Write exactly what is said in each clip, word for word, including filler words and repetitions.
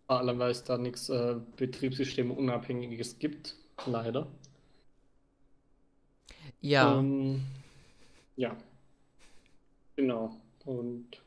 Vor allem, weil es da nichts äh, Betriebssystemunabhängiges gibt, leider. Ja, Ähm, ja, genau. Und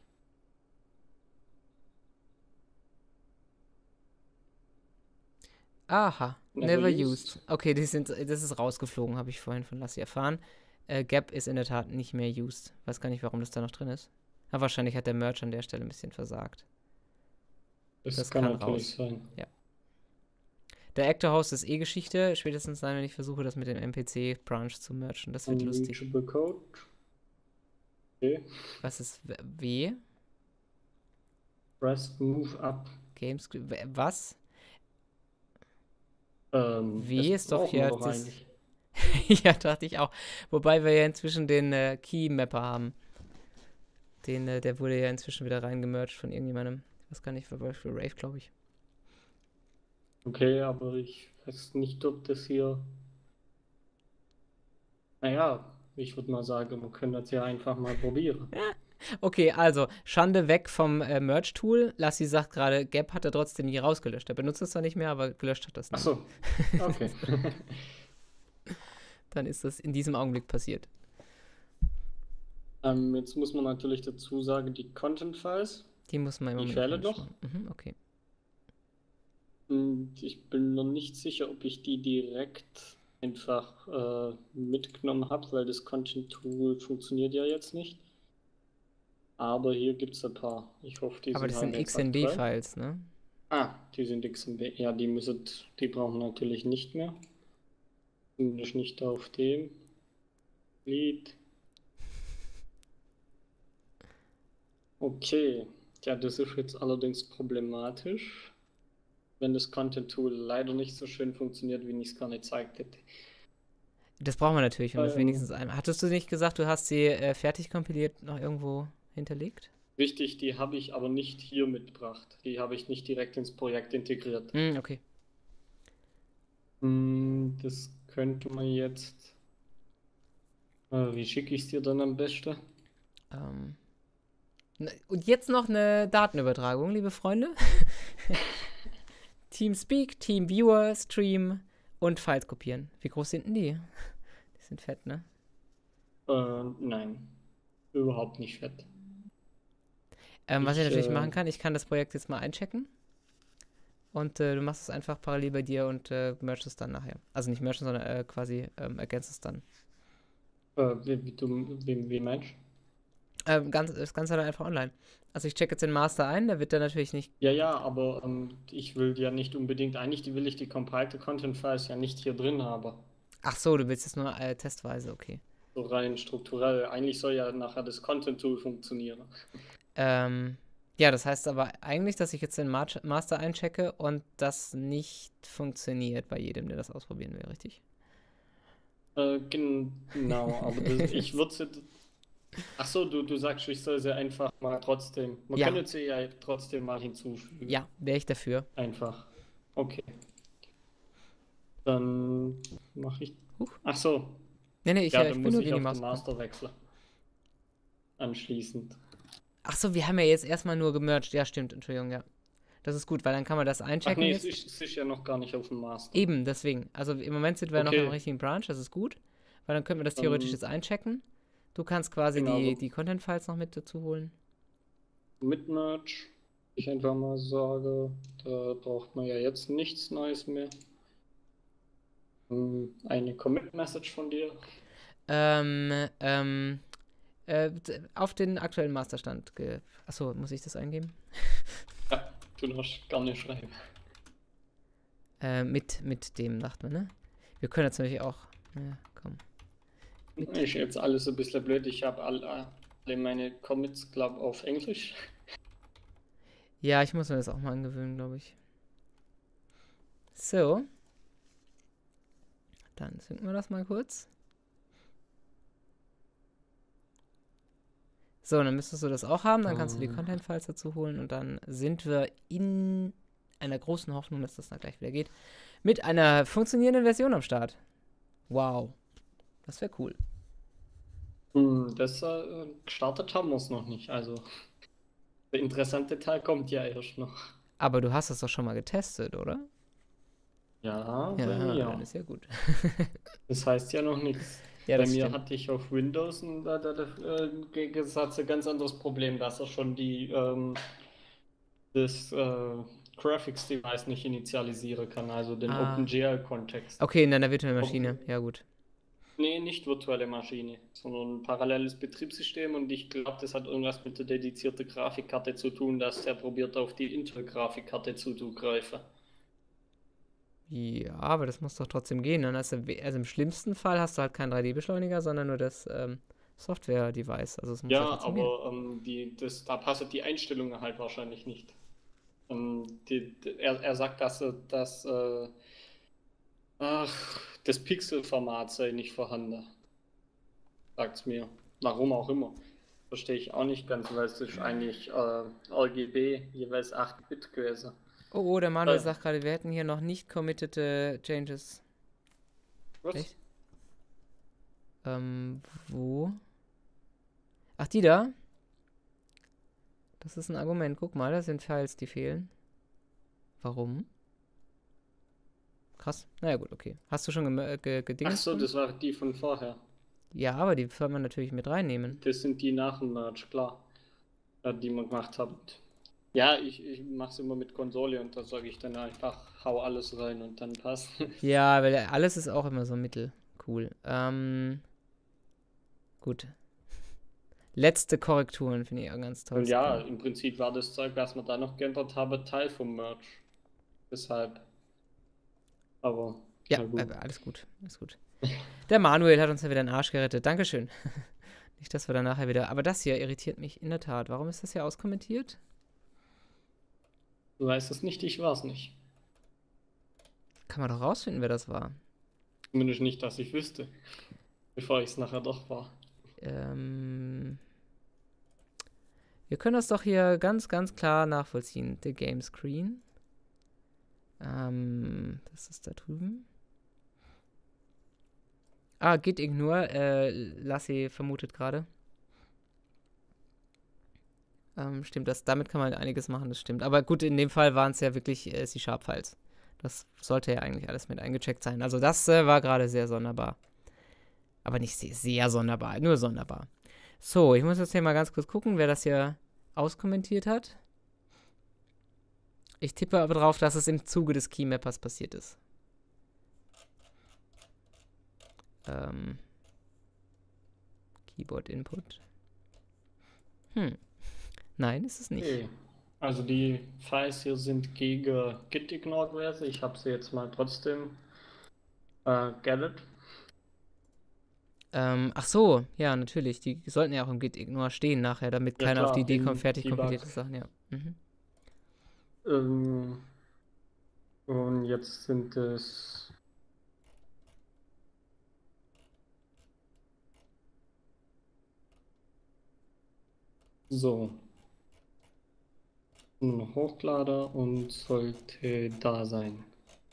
aha, never never used. used. Okay, die sind, das ist rausgeflogen, habe ich vorhin von Lassie erfahren. Äh, Gap ist in der Tat nicht mehr used. Weiß gar nicht, warum das da noch drin ist. Aber wahrscheinlich hat der Merch an der Stelle ein bisschen versagt. Das Das kann kann natürlich raus. sein. Ja. Der Actor House ist eh Geschichte. Spätestens dann, wenn ich versuche, das mit dem N P C-Branch zu merchen. Das wird lustig. Unreachable Code. Okay. Was ist W? Rest, move up. Gamescript. Was? Ähm, das W ist doch brauchen wir ja doch das. eigentlich. Ja, dachte ich auch. Wobei wir ja inzwischen den äh, Key-Mapper haben. Den, äh, der wurde ja inzwischen wieder reingemerged von irgendjemandem. Ich weiß gar nicht, für, für Rave, glaube ich. Okay, aber ich weiß nicht, ob das hier. Naja, ich würde mal sagen, wir können das ja einfach mal probieren. Okay, also, Schande weg vom äh, Merge-Tool. Lassi sagt gerade, Gap hat er trotzdem nie rausgelöscht. Er benutzt es zwar nicht mehr, aber gelöscht hat das Ach nie. so, okay. Dann ist das in diesem Augenblick passiert. Ähm, jetzt muss man natürlich dazu sagen, die Content-Files, Die muss man im die Moment fehlen mergen. noch. Mhm, okay. Und ich bin noch nicht sicher, ob ich die direkt einfach äh, mitgenommen habe, weil das Content-Tool funktioniert ja jetzt nicht. Aber hier gibt es ein paar. Ich hoffe, die Aber sind das sind halt jetzt aktuell. X M D-Files, ne? Ah, die sind X M B. Ja, die müssen, die brauchen wir natürlich nicht mehr. Zumindest nicht auf dem Lied. Okay. Ja, das ist jetzt allerdings problematisch, wenn das Content-Tool leider nicht so schön funktioniert, wie ich es gerne gezeigt hätte. Das brauchen wir natürlich, um das Ähm, wenigstens einmal. Hattest du nicht gesagt, du hast sie äh, fertig kompiliert noch irgendwo hinterlegt? Wichtig, die habe ich aber nicht hier mitgebracht. Die habe ich nicht direkt ins Projekt integriert. Hm, okay. Hm, das könnte man jetzt. Äh, wie schicke ich es dir dann am besten? Ähm, ne- und jetzt noch eine Datenübertragung, liebe Freunde. Teamspeak, Teamviewer, Stream und Files kopieren. Wie groß sind denn die? Die sind fett, ne? Äh, nein, überhaupt nicht fett. Ähm, was ich Ich, natürlich äh, machen kann, ich kann das Projekt jetzt mal einchecken. Und äh, du machst es einfach parallel bei dir und äh, mergst es dann nachher. Also nicht mergen, sondern äh, quasi ähm, ergänzt es dann. äh, wie, wie, du, wie, wie meinst du? Ähm, ganz, das Ganze dann einfach online. Also ich check jetzt den Master ein, der wird dann natürlich nicht. Ja, ja, aber ähm, ich will ja nicht unbedingt, eigentlich will ich die Compiled Content Files ja nicht hier drin haben. Ach so, du willst es nur äh, testweise, okay. So rein strukturell. Eigentlich soll ja nachher das Content Tool funktionieren. Ähm, ja, das heißt aber eigentlich, dass ich jetzt den Mar Master einchecke und das nicht funktioniert bei jedem, der das ausprobieren will, richtig? Äh, genau, aber das, ich würde ach so, du, du sagst, ich soll sie einfach mal trotzdem. Man Ja, könnte sie ja trotzdem mal hinzufügen. ja, wäre ich dafür. Einfach. Okay. Dann mache ich. Huch. Ach so. Nee, nee, ich, Ja, äh, dann ich bin muss nur ich gegen die auf den Maus gekommen. Master wechseln. Anschließend. Ach so, wir haben ja jetzt erstmal nur gemerged. Ja, stimmt, Entschuldigung, ja. Das ist gut, weil dann kann man das Ach einchecken nee, es jetzt. ist, es ist ja noch gar nicht auf dem Master. Eben, deswegen. Also im Moment sind wir noch im Okay. richtigen Branch, das ist gut. Weil dann können wir das theoretisch Dann jetzt einchecken. Du kannst quasi die, genau. die Content-Files noch mit dazu holen. Mit Merge. Ich einfach mal sage, da braucht man ja jetzt nichts Neues mehr. Hm, eine Commit-Message von dir. Ähm, ähm, äh, auf den aktuellen Masterstand. Ge Achso, muss ich das eingeben? Ja, du darfst gar nicht schreiben. Äh, mit, mit dem, dachten wir, ne? Wir können jetzt natürlich auch. Ja, komm. Mit. Ist jetzt alles ein bisschen blöd. Ich habe alle, alle meine Commits, glaube ich, auf Englisch. Ja, ich muss mir das auch mal angewöhnen, glaube ich. So. Dann synken wir das mal kurz. So, dann müsstest du das auch haben. Dann kannst du die Ähm, Content-Files dazu holen. Und dann sind wir in einer großen Hoffnung, dass das dann gleich wieder geht, mit einer funktionierenden Version am Start. Wow. Das wäre cool. hm, das äh, gestartet haben wir es noch nicht. Also der interessante Teil kommt ja erst noch. Aber du hast das doch schon mal getestet, oder? Ja, bei Ja, mir. dann ist ja gut. Das heißt ja noch nichts. Ja, Bei das mir stimmt. hatte ich auf Windows ein, da, da, da, äh, im Gegensatz ein ganz anderes Problem, dass er schon die, ähm, das äh, Graphics Device nicht initialisieren kann, also den Ah. OpenGL-Kontext. Okay, in deiner virtuellen Maschine. Okay. Ja, gut. Nee, nicht virtuelle Maschine, sondern ein paralleles Betriebssystem und ich glaube, das hat irgendwas mit der dedizierten Grafikkarte zu tun, dass der probiert auf die Intel-Grafikkarte zuzugreifen. Ja, aber das muss doch trotzdem gehen. Dann hast du, we- also im schlimmsten Fall hast du halt keinen drei D-Beschleuniger, sondern nur das ähm, Software-Device. Also es muss ja Ja, trotzdem gehen. aber ähm, die, das, da passen die Einstellungen halt wahrscheinlich nicht. Ähm, die, die, er, er sagt, dass, er- dass äh, ach, das Pixelformat sei nicht vorhanden, sagt es mir. Warum auch immer. Verstehe ich auch nicht ganz, weil es ist eigentlich äh, R G B, jeweils acht Bit gewesen. Oh, oh, der Manuel Äh, sagt gerade, wir hätten hier noch nicht committete Changes. was? Echt? Ähm, wo? Ach, die da? Das ist ein Argument. Guck mal, da sind Files, die fehlen. Warum? Krass. Naja, gut, okay. Hast du schon gem- äh, ge Ach gedingst so, drin? das war die von vorher. Ja, aber die soll man natürlich mit reinnehmen. Das sind die nach dem Merge, klar, äh, die man gemacht hat. Ja, ich, ich mache es immer mit Konsole und da sage ich dann einfach, hau alles rein und dann passt. Ja, weil alles ist auch immer so mittel. Cool. Ähm, gut. Letzte Korrekturen finde ich auch ganz toll. Und ja, im Prinzip war das Zeug, was wir da noch geändert haben, Teil vom Merge. Deshalb. Aber, Ja, na gut. äh, alles gut. Alles gut. Der Manuel hat uns ja wieder den Arsch gerettet. Dankeschön. Nicht, dass wir dann nachher wieder. Aber das hier irritiert mich in der Tat. Warum ist das hier auskommentiert? Du weißt es nicht, ich war es nicht. Kann man doch rausfinden, wer das war. Zumindest nicht, dass ich wüsste. Bevor ich es nachher doch war. Ähm. Wir können das doch hier ganz, ganz klar nachvollziehen. The Game Screen. Ähm, das ist da drüben. Ah, Git Ignore. Äh, Lassie vermutet gerade. Ähm, stimmt, das, damit kann man einiges machen, das stimmt. Aber gut, in dem Fall waren es ja wirklich äh, C-Sharp-Files. Das sollte ja eigentlich alles mit eingecheckt sein. Also das äh, war gerade sehr sonderbar. Aber nicht sehr, sehr sonderbar, nur sonderbar. So, ich muss jetzt hier mal ganz kurz gucken, wer das hier auskommentiert hat. Ich tippe aber drauf, dass es im Zuge des Keymappers passiert ist. Ähm, Keyboard Input. Hm. Nein, ist es nicht. Okay. Also die Files hier sind gegen Git ignored gewesen. Ich habe sie jetzt mal trotzdem äh, geaddet. Ähm, ach so, ja, natürlich. Die sollten ja auch im Git Ignore stehen nachher, damit Ja, keiner auf klar, die Idee im kommt, fertig Debug. kompilierte Sachen, ja. Mhm. Ähm, und jetzt sind es so ein Hochlader und sollte da sein.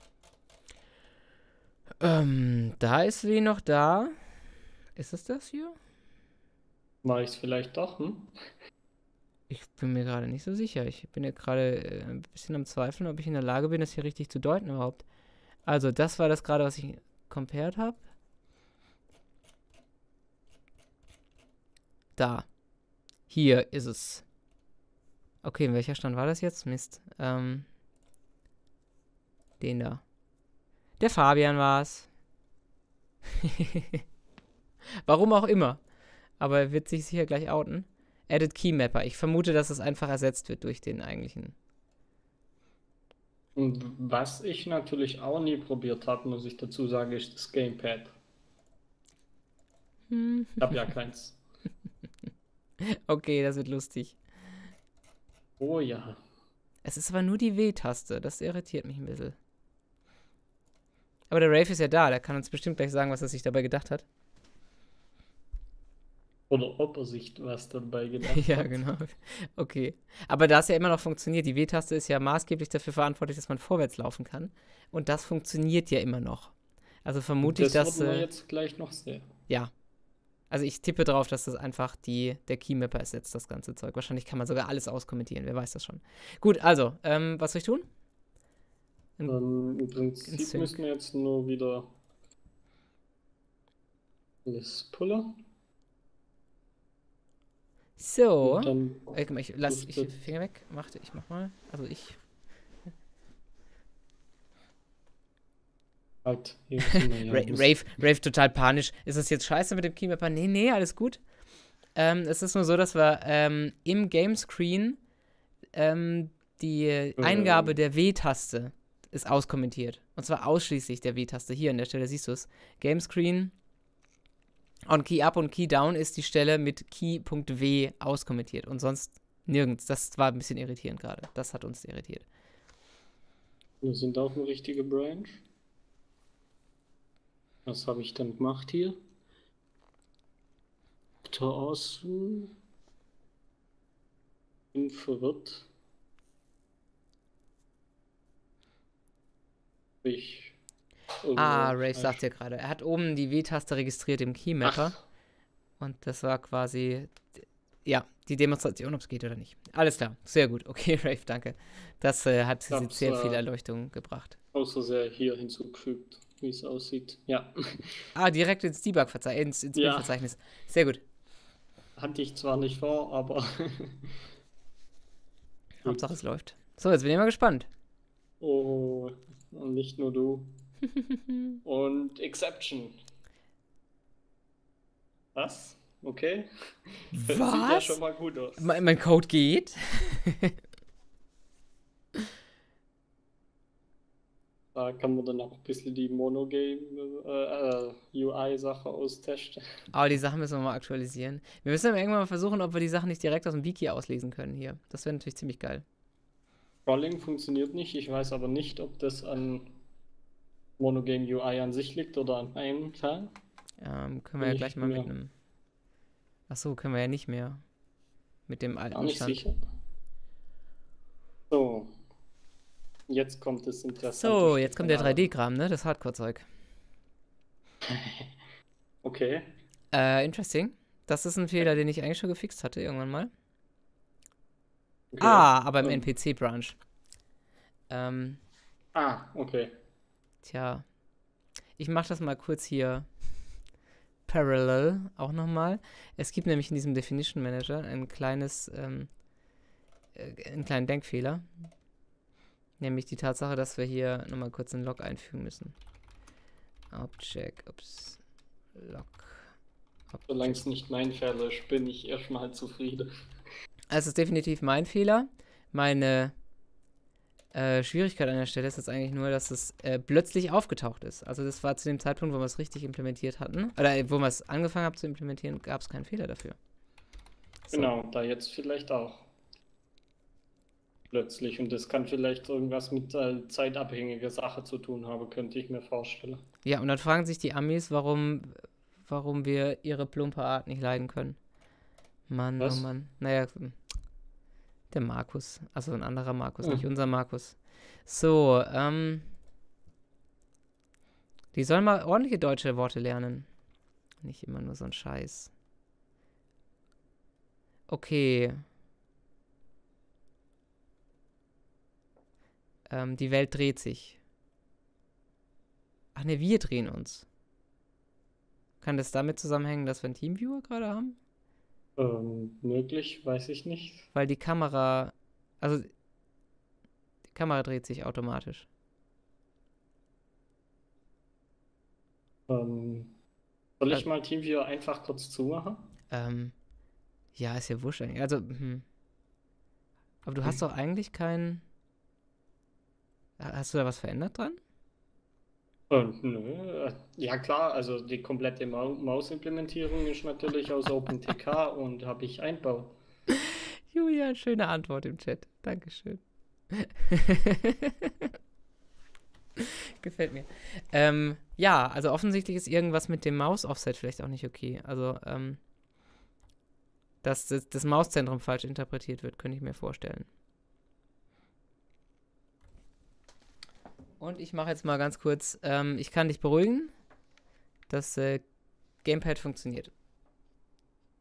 Ähm, da ist sie noch da. Ist es das hier? Mache ich es vielleicht doch, hm? Ich bin mir gerade nicht so sicher. Ich bin ja gerade äh, ein bisschen am Zweifeln, ob ich in der Lage bin, das hier richtig zu deuten überhaupt. Also, das war das gerade, was ich compared habe. Da. Hier ist es. Okay, in welcher Stand war das jetzt? Mist. Ähm, den da. Der Fabian war's. Warum auch immer. Aber er wird sich sicher gleich outen. Edit Keymapper. Ich vermute, dass es einfach ersetzt wird durch den eigentlichen. Und was ich natürlich auch nie probiert habe, muss ich dazu sagen, ist das Gamepad. Hm. Ich habe ja keins. Okay, das wird lustig. Oh ja. Es ist aber nur die W-Taste. Das irritiert mich ein bisschen. Aber der Rafe ist ja da. Der kann uns bestimmt gleich sagen, was er sich dabei gedacht hat. Oder ob er sich was dabei gedacht Ja, hat. genau. Okay. Aber da es ja immer noch funktioniert, die W-Taste ist ja maßgeblich dafür verantwortlich, dass man vorwärts laufen kann. Und das funktioniert ja immer noch. Also vermute ich, Das dass. werden wir Äh, jetzt gleich noch sehen. ja. Also ich tippe drauf, dass das einfach die, der Keymapper ersetzt, das ganze Zeug. Wahrscheinlich kann man sogar alles auskommentieren, wer weiß das schon. Gut, also, ähm, was soll ich tun? In, ähm, Im Prinzip müssen wir jetzt nur wieder alles pullern. So, dann ich, ich lass ich Finger weg, mach, ich mach mal, also ich. Halt, hier sind wir, ja, Ra Rave, Rave total panisch. Ist das jetzt scheiße mit dem Keymapper? Nee, nee, alles gut. Ähm, es ist nur so, dass wir ähm, im Gamescreen ähm, die äh. Eingabe der W-Taste ist auskommentiert. Und zwar ausschließlich der W-Taste. Hier an der Stelle siehst du es. Gamescreen on Key Up und Key Down ist die Stelle mit Key.W auskommentiert. Und sonst nirgends. Das war ein bisschen irritierend gerade. Das hat uns irritiert. Wir sind auch eine richtige Branch. Was habe ich dann gemacht hier? Tor aus. Bin verwirrt. Ich. Ah, Rave sagt ja gerade. Er hat oben die W-Taste registriert im Keymapper. Ach. Und das war quasi, ja, die Demonstration, ob es geht oder nicht. Alles klar, sehr gut. Okay, Rave, danke. Das äh, hat sehr viel Erleuchtung gebracht. Außer sehr hier hinzugefügt, wie es aussieht. Ja. Ah, direkt ins Debug-Verzeichnis, ins, ins ja. Bildverzeichnis. Sehr gut. Hatte ich zwar nicht vor, aber Hauptsache es läuft. So, jetzt bin ich mal gespannt. Oh, und nicht nur du. Und Exception. Was? Okay. Was? Das sieht ja schon mal gut aus. Mein, mein Code geht. Da kann man dann auch ein bisschen die Monogame äh, U I-Sache austesten. Aber die Sachen müssen wir mal aktualisieren. Wir müssen aber irgendwann mal versuchen, ob wir die Sachen nicht direkt aus dem Wiki auslesen können hier. Das wäre natürlich ziemlich geil. Scrolling funktioniert nicht. Ich weiß aber nicht, ob das an Monogame U I an sich liegt oder an einem Teil. Ähm, können wir ja gleich mal mit einem... Achso, können wir ja nicht mehr. Mit dem alten Gar nicht Stand. Sicher. So. Jetzt kommt das Interessante. So, jetzt kommt der drei D-Kram, ne? Das Hardcore-Zeug. Okay. Äh, interesting. Das ist ein Fehler, den ich eigentlich schon gefixt hatte irgendwann mal. Okay. Ah, aber im um. N P C-Branch. Ähm. Ah, okay. Tja. Ich mach das mal kurz hier parallel auch nochmal. Es gibt nämlich in diesem Definition Manager ein kleines, ähm, äh, einen kleinen Denkfehler. Nämlich die Tatsache, dass wir hier nochmal kurz einen Log einfügen müssen. Object, ups, Log. Solange es nicht mein Fehler ist, bin ich erstmal zufrieden. Es ist definitiv mein Fehler. Meine äh, Schwierigkeit an der Stelle ist jetzt eigentlich nur, dass es äh, plötzlich aufgetaucht ist. Also das war zu dem Zeitpunkt, wo wir es richtig implementiert hatten. Oder äh, wo wir es angefangen haben zu implementieren, gab es keinen Fehler dafür. So. Genau, da jetzt vielleicht auch. Plötzlich. Und das kann vielleicht irgendwas mit äh, zeitabhängiger Sache zu tun haben, könnte ich mir vorstellen. Ja, und dann fragen sich die Amis, warum, warum wir ihre plumpe Art nicht leiden können. Mann, Was? oh Mann. Naja, der Markus. Also ein anderer Markus, ja. Nicht unser Markus. So, ähm. Die sollen mal ordentliche deutsche Worte lernen. Nicht immer nur so ein Scheiß. Okay. Ähm, die Welt dreht sich. Ach ne, wir drehen uns. Kann das damit zusammenhängen, dass wir einen Teamviewer gerade haben? Ähm, möglich, weiß ich nicht. Weil die Kamera, also die Kamera dreht sich automatisch. Ähm, soll ich äh, mal Teamviewer einfach kurz zumachen? Ähm, ja, ist ja wurscht eigentlich. Also, hm. Aber du hast doch eigentlich keinen... Hast du da was verändert dran? Ähm, nö. Ja klar, also die komplette Ma Maus-Implementierung ist natürlich aus OpenTK und habe ich einbaut. Julian, schöne Antwort im Chat. Dankeschön. Gefällt mir. Ähm, ja, also offensichtlich ist irgendwas mit dem Maus-Offset vielleicht auch nicht okay. Also, ähm, dass das, das Mauszentrum falsch interpretiert wird, könnte ich mir vorstellen. Und ich mache jetzt mal ganz kurz, ähm, ich kann dich beruhigen, das äh, Gamepad funktioniert.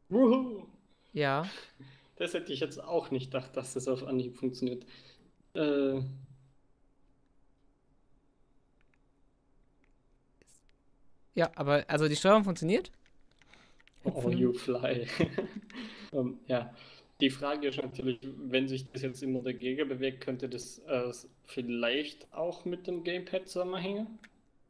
Wuhu. Ja. Das hätte ich jetzt auch nicht gedacht, dass das auf Anhieb funktioniert. Äh, Ja, aber also die Steuerung funktioniert. oh, you fly. um, ja, die Frage ist natürlich, wenn sich das jetzt immer dagegen bewegt, könnte das äh, vielleicht auch mit dem Gamepad zusammenhängen?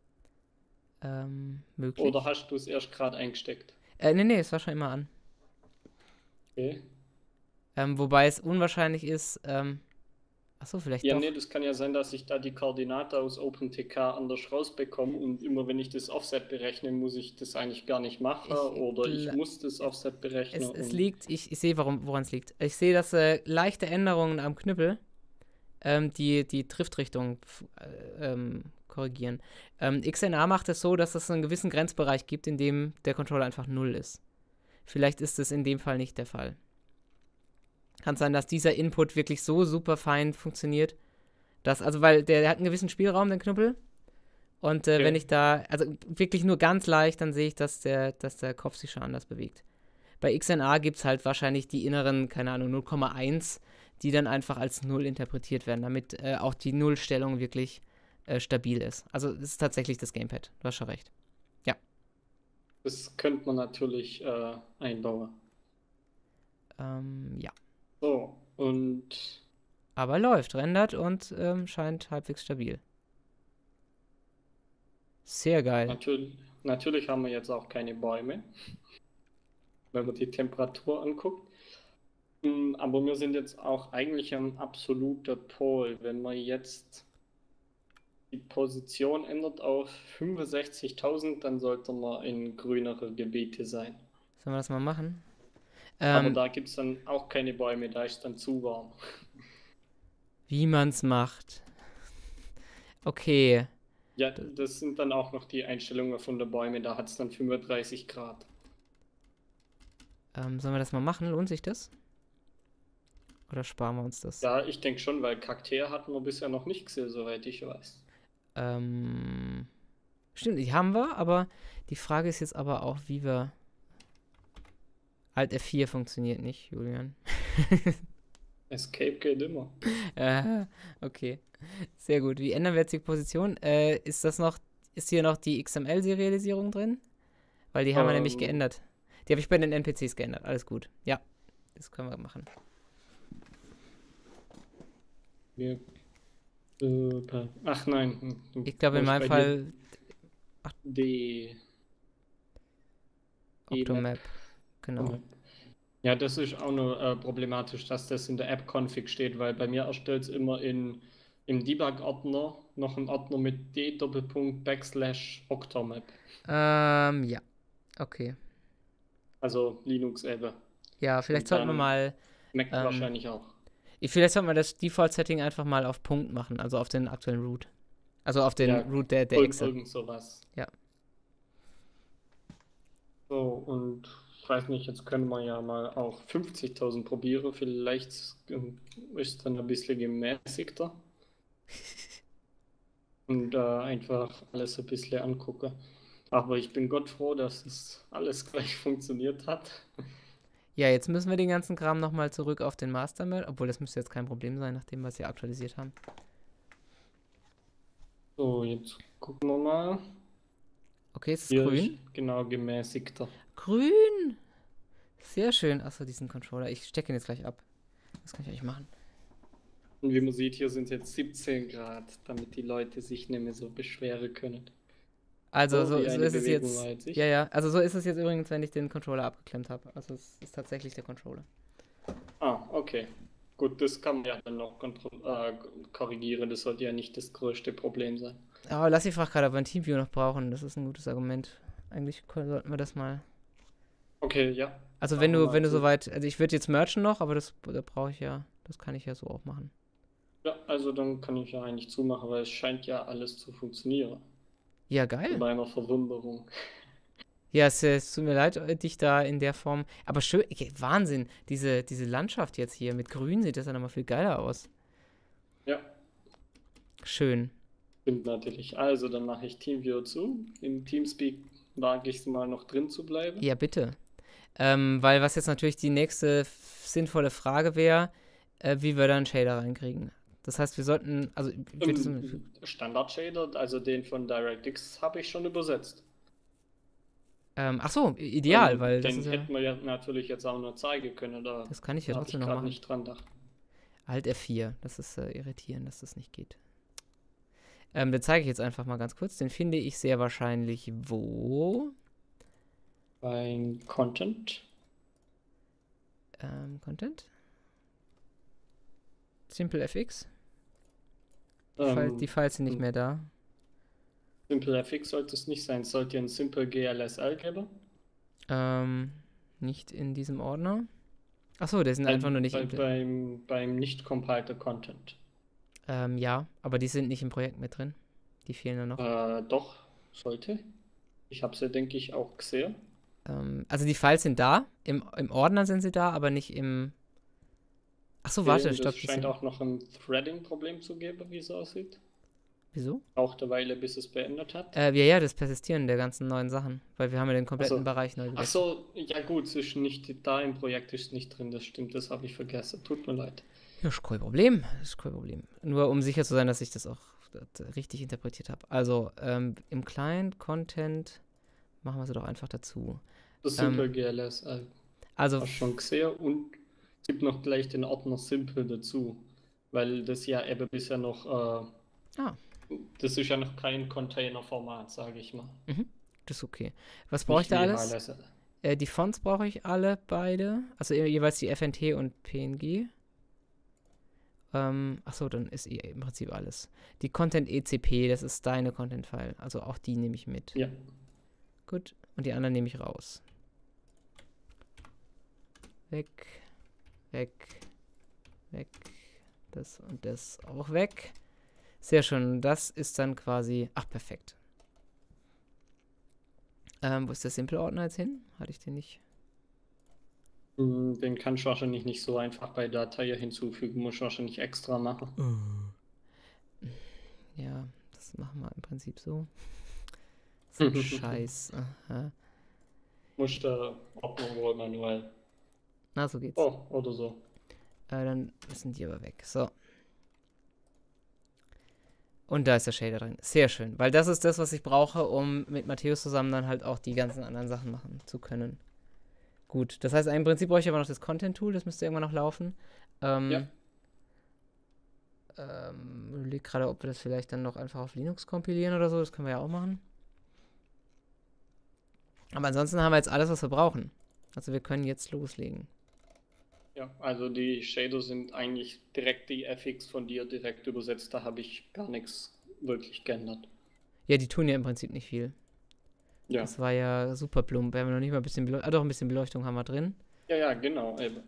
Ähm, möglich. Oder hast du es erst gerade eingesteckt? Äh, nee, nee, es war schon immer an. Okay. Ähm, wobei es unwahrscheinlich ist, ähm, achso, vielleicht Ja, doch. nee, das kann ja sein, dass ich da die Koordinate aus OpenTK anders rausbekomme und immer wenn ich das Offset berechne, muss ich das eigentlich gar nicht machen Ich oder ich gla- muss das Offset berechnen. Es, es und liegt, ich, ich sehe, woran es liegt. Ich sehe, dass äh, leichte Änderungen am Knüppel ähm, die, die Driftrichtung äh, ähm, korrigieren. Ähm, X N A macht es so, dass es einen gewissen Grenzbereich gibt, in dem der Controller einfach null ist. Vielleicht ist es in dem Fall nicht der Fall. Kann sein, dass dieser Input wirklich so super fein funktioniert, dass, also weil der, der hat einen gewissen Spielraum, den Knüppel. Und äh, Okay. wenn ich da, also wirklich nur ganz leicht, dann sehe ich, dass der, dass der Kopf sich schon anders bewegt. Bei X N A gibt es halt wahrscheinlich die inneren, keine Ahnung, null Komma eins, die dann einfach als null interpretiert werden, damit äh, auch die Nullstellung wirklich äh, stabil ist. Also es ist tatsächlich das Gamepad, du hast schon recht. Das könnte man natürlich äh, einbauen. Ähm, ja. So, und Aber läuft, rendert und ähm, scheint halbwegs stabil. Sehr geil. natürlich, natürlich haben wir jetzt auch keine Bäume, wenn man die Temperatur anguckt. Mm, Aber wir sind jetzt auch eigentlich am absoluter Pol. Wenn man jetzt die Position ändert auf fünfundsechzigtausend, dann sollte man in grünere Gebiete sein. Sollen wir das mal machen? Aber Ähm, da gibt es dann auch keine Bäume, da ist dann zu warm. wie man's macht. Okay. Ja, das sind dann auch noch die Einstellungen von der Bäume, da hat es dann fünfunddreißig Grad. Ähm, sollen wir das mal machen? Lohnt sich das? Oder sparen wir uns das? Ja, ich denke schon, weil Kakteen hatten wir bisher noch nicht gesehen, soweit ich weiß. Ähm, stimmt, die haben wir, aber die Frage ist jetzt aber auch, wie wir... Alt F vier funktioniert nicht, Julian. Escape geht immer. äh, okay. Sehr gut. Wie ändern wir jetzt die Position? Äh, ist das noch, ist hier noch die X M L-Serialisierung drin? Weil die haben wir nämlich Ähm, geändert. Die habe ich bei den N P Cs geändert. Alles gut. Ja, das können wir machen. wir, äh, per- ach nein. hm, Ich glaube, in muss meinem bei dir Fall Die Octomap. Genau. Ja, das ist auch nur äh, problematisch, dass das in der App-Config steht, weil bei mir erstellt es immer in, im Debug-Ordner noch einen Ordner mit d-Doppelpunkt backslash Octomap. Ähm, ja. Okay. Also Linux eben. Ja, vielleicht Und sollten wir dann mal, Mac ähm, wahrscheinlich auch. vielleicht sollten wir das Default-Setting einfach mal auf Punkt machen, also auf den aktuellen Root. Also auf den Ja, Root der, der Irgend, Exe. irgend sowas. Ja. So, und ich weiß nicht, jetzt können wir ja mal auch fünfzigtausend probieren. Vielleicht ähm, ist es dann ein bisschen gemäßigter. Und äh, einfach alles ein bisschen angucken. Aber ich bin Gott froh, dass es alles gleich funktioniert hat. Ja, jetzt müssen wir den ganzen Kram nochmal zurück auf den Master Mode, obwohl das müsste jetzt kein Problem sein, nachdem wir es ja aktualisiert haben. So, jetzt gucken wir mal. Okay, ist es Hier grün? ist genau gemäßigter. Grün! Sehr schön. Achso, diesen Controller. Ich stecke ihn jetzt gleich ab. Was kann ich eigentlich machen? Und wie man sieht, hier sind jetzt siebzehn Grad, damit die Leute sich nicht mehr so beschweren können. Also, Oh, so, wie so eine ist es Bewegung jetzt. als ich. Ja, ja. Also, so ist es jetzt übrigens, wenn ich den Controller abgeklemmt habe. Also, es ist tatsächlich der Controller. Ah, okay. Gut, das kann man ja dann noch kontro- äh, korrigieren. Das sollte ja nicht das größte Problem sein. Aber lass die Frage gerade, ob wir ein Teamview noch brauchen. Das ist ein gutes Argument. Eigentlich sollten wir das mal. Okay, ja. Also, wenn Machen wir du, mal wenn du so. soweit. Also, ich würde jetzt merchen noch, aber das, da brauche ich ja. Das kann ich ja so auch machen. Ja, also dann kann ich ja eigentlich zumachen, weil es scheint ja alles zu funktionieren. Ja, Zu geil. meiner Verwunderung. Ja, es, es tut mir leid, äh, dich da in der Form. Aber schön, okay, Wahnsinn. Diese, diese Landschaft jetzt hier mit Grün sieht das dann nochmal viel geiler aus. Ja, Schön. stimmt natürlich. Also dann mache ich TeamViewer zu. Im Teamspeak wage ich es mal noch drin zu bleiben. Ja, bitte. Ähm, weil was jetzt natürlich die nächste f- sinnvolle Frage wäre, äh, wie wir da einen Shader reinkriegen. Das heißt, wir sollten, also ich würd das- Ähm, Standard-Shader, also den von DirectX, habe ich schon übersetzt. ähm, ach so, i- ideal, Ähm, weil das den ist ja, hätten wir ja natürlich jetzt auch nur zeigen können. Da, das kann ich ja da habe trotzdem ich noch gerade machen. nicht dran gedacht. Alt F vier, das ist äh, irritierend, dass das nicht geht. Ähm, den zeige ich jetzt einfach mal ganz kurz. Den finde ich sehr wahrscheinlich wo? Beim Content. Ähm, Content? SimpleFX? Die, Ähm, File, die Files sind nicht mehr da. SimpleFX sollte es nicht sein. Es sollte ein Simple G L S L geben. Ähm, nicht in diesem Ordner. Achso, der sind einfach nur nicht bei, im. beim, beim nicht compiled Content. Ähm, ja, aber die sind nicht im Projekt mit drin. Die fehlen ja noch. Äh, doch, sollte. Ich habe sie, denke ich, auch gesehen. Ähm, also die Files sind da. Im, Im Ordner sind sie da, aber nicht im. Achso, warte, Ähm, stopp. Das die scheint sind- auch noch ein Threading-Problem zu geben, wie es aussieht. Wieso? Braucht eine Weile, bis es beendet hat. Äh, ja, ja, das Persistieren der ganzen neuen Sachen. Weil wir haben ja den kompletten Ach so. Bereich neu Ach gewechselt. so, ja gut, es ist nicht da im Projekt, ist nicht drin, das stimmt, das habe ich vergessen. Tut mir leid. Ja, ist kein Problem. Ist kein Problem. Nur um sicher zu sein, dass ich das auch das richtig interpretiert habe. Also, ähm, im Client Content machen wir sie doch einfach dazu. Das Simple Ähm, G L S L. Also, Hast schon gesehen und es gibt noch gleich den Ordner Simple dazu, weil das ja eben bisher noch, äh, ah, das ist ja noch kein Container-Format, sage ich mal. mhm, das ist okay. Was brauche ich Nicht da wie alles? H L S L. Äh, die Fonts brauche ich alle beide. Also je- jeweils die F N T und P N G. Ähm, achso, dann ist eh im Prinzip alles. Die Content E C P, das ist deine Content-File. Also auch die nehme ich mit. Ja, Gut. Und die anderen nehme ich raus. Weg. Weg. Weg. Das und das auch weg. Sehr schön. Das ist dann quasi. Ach, perfekt. Ähm, wo ist der Simple-Ordner jetzt hin? Hatte ich den nicht? mm, den kannst du wahrscheinlich nicht so einfach bei Datei hinzufügen, musst du wahrscheinlich extra machen. Ja, das machen wir im Prinzip so. So ein Scheiß. Aha. Musst du Ordnung wohl manuell. Na, so geht's. Oh, oder so. Äh, dann müssen die aber weg. So. Und da ist der Shader drin. Sehr schön. Weil das ist das, was ich brauche, um mit Matthäus zusammen dann halt auch die ganzen anderen Sachen machen zu können. Gut. Das heißt, im Prinzip brauche ich aber noch das Content-Tool. Das müsste irgendwann noch laufen. Ähm, Ja. ähm, ich überlege gerade, ob wir das vielleicht dann noch einfach auf Linux kompilieren oder so. Das können wir ja auch machen. Aber ansonsten haben wir jetzt alles, was wir brauchen. Also wir können jetzt loslegen. Ja, also die Shader sind eigentlich direkt die F X von dir direkt übersetzt, da habe ich gar nichts wirklich geändert. Ja, die tun ja im Prinzip nicht viel. Ja, Das war ja super plump. Wir haben noch nicht mal ein bisschen Beleuchtung. Ah, doch, ein bisschen Beleuchtung haben wir drin. ja, ja, genau, eben.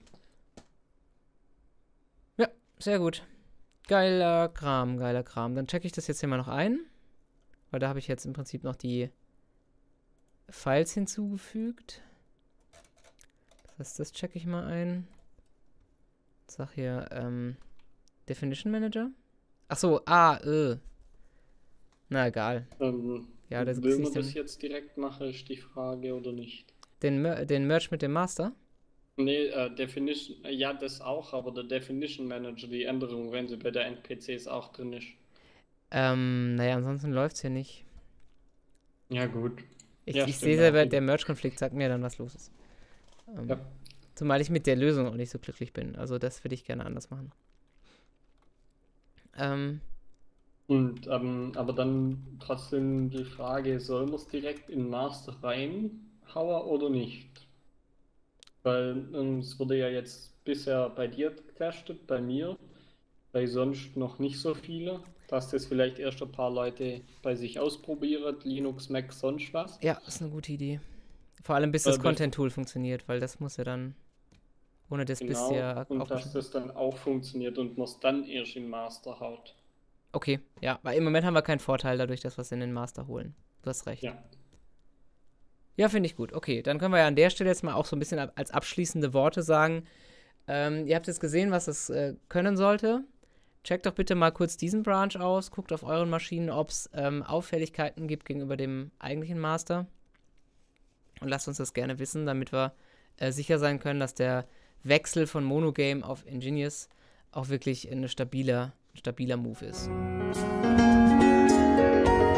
Ja, sehr gut. Geiler Kram, geiler Kram. Dann checke ich das jetzt hier mal noch ein. Weil da habe ich jetzt im Prinzip noch die Files hinzugefügt. Das heißt, das checke ich mal ein. Sag hier, ähm, Definition Manager. Ach so, ah, äh. Na egal. Ähm, Ja, das will ist man nicht das dem- jetzt direkt machen, ist die Frage oder nicht? Den, Mer den Merge mit dem Master. Nee, äh, Definition, äh, ja, das auch, aber der Definition Manager, die Änderung, wenn sie bei der N P Cs auch drin ist. Ähm, naja, ansonsten läuft es hier nicht. Ja, gut. Ich, Ja, ich stimmt sehe selber, auch. der Merge-Konflikt sagt mir dann, was los ist. Ähm, Ja. Zumal ich mit der Lösung auch nicht so glücklich bin. Also das würde ich gerne anders machen. Ähm, Und, ähm, aber dann trotzdem die Frage, soll man es direkt in Master reinhauen oder nicht? Weil ähm, es wurde ja jetzt bisher bei dir getestet, bei mir, bei sonst noch nicht so viele, dass das vielleicht erst ein paar Leute bei sich ausprobieren, Linux, Mac, sonst was. ja, ist eine gute Idee. Vor allem bis Äh, das bef- Content-Tool funktioniert, weil das muss ja dann ohne das Genau, bisher und dass aufgeschrieben. das dann auch funktioniert und man es dann erst in Master haut. Okay, ja, weil im Moment haben wir keinen Vorteil dadurch, dass wir es in den Master holen. Du hast recht. Ja. Ja, finde ich gut. Okay, dann können wir ja an der Stelle jetzt mal auch so ein bisschen ab- als abschließende Worte sagen. Ähm, ihr habt jetzt gesehen, was es äh, können sollte. Checkt doch bitte mal kurz diesen Branch aus. Guckt auf euren Maschinen, ob es ähm, Auffälligkeiten gibt gegenüber dem eigentlichen Master. Und lasst uns das gerne wissen, damit wir äh, sicher sein können, dass der Wechsel von Monogame auf Ingenious auch wirklich ein stabiler, stabiler Move ist.